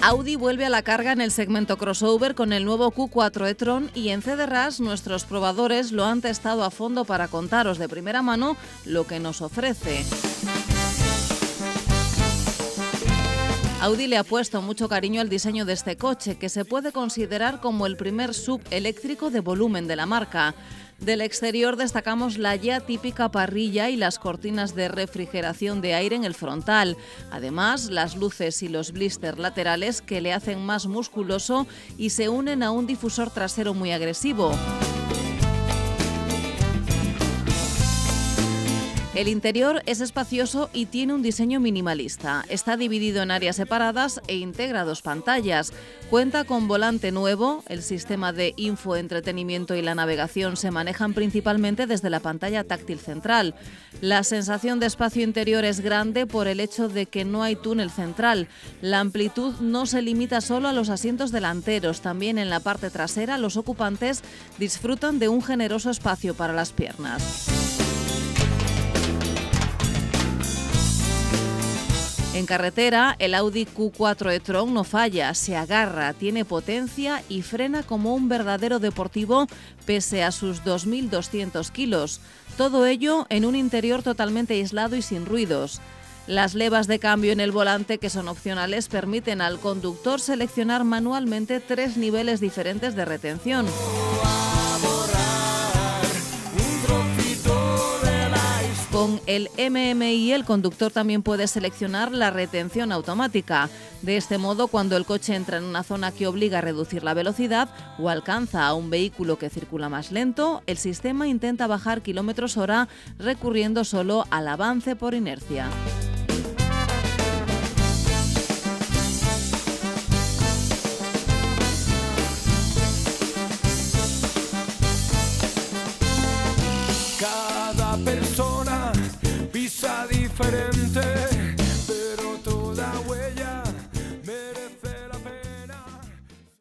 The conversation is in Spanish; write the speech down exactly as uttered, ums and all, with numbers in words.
Audi vuelve a la carga en el segmento crossover con el nuevo Q cuatro e-tron y en C D R A S nuestros probadores lo han testado a fondo para contaros de primera mano lo que nos ofrece. Audi le ha puesto mucho cariño al diseño de este coche, que se puede considerar como el primer S U V eléctrico de volumen de la marca. Del exterior destacamos la ya típica parrilla y las cortinas de refrigeración de aire en el frontal. Además, las luces y los blisters laterales que le hacen más musculoso y se unen a un difusor trasero muy agresivo. El interior es espacioso y tiene un diseño minimalista. Está dividido en áreas separadas e integra dos pantallas. Cuenta con volante nuevo, el sistema de infoentretenimiento y la navegación se manejan principalmente desde la pantalla táctil central. La sensación de espacio interior es grande por el hecho de que no hay túnel central. La amplitud no se limita solo a los asientos delanteros, también en la parte trasera los ocupantes disfrutan de un generoso espacio para las piernas. En carretera, el Audi Q cuatro e-tron no falla, se agarra, tiene potencia y frena como un verdadero deportivo pese a sus dos mil doscientos kilos. Todo ello en un interior totalmente aislado y sin ruidos. Las levas de cambio en el volante, que son opcionales, permiten al conductor seleccionar manualmente tres niveles diferentes de retención. Con el M M I el conductor también puede seleccionar la retención automática. De este modo, cuando el coche entra en una zona que obliga a reducir la velocidad o alcanza a un vehículo que circula más lento, el sistema intenta bajar kilómetros hora recurriendo solo al avance por inercia.